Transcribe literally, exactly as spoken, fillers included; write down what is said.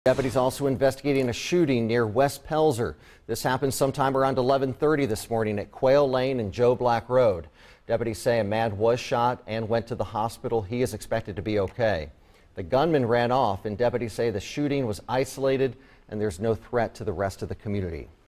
Deputies also investigating a shooting near West Pelzer. This happened sometime around eleven thirty this morning at Quail Lane and Joe Black Road. Deputies say a man was shot and went to the hospital. He is expected to be okay. The gunman ran off, and deputies say the shooting was isolated and there's no threat to the rest of the community.